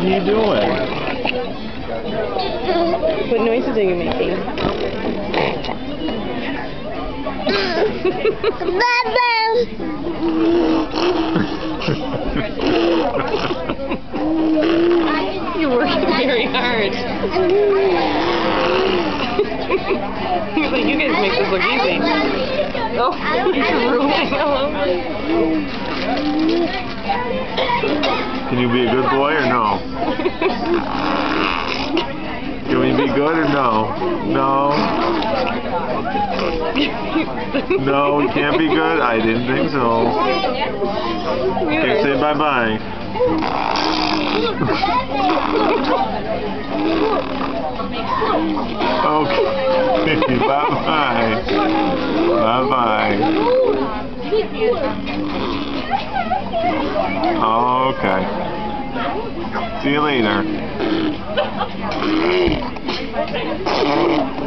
are you doing? What noises are you making? You're working very hard. He's like, you guys make this look easy. Oh, you're ruining them. Can you be a good boy or no? Can we be good or no? No? No, we can't be good? I didn't think so. Okay, say bye-bye. Okay, bye-bye. Bye-bye. Okay. See you later.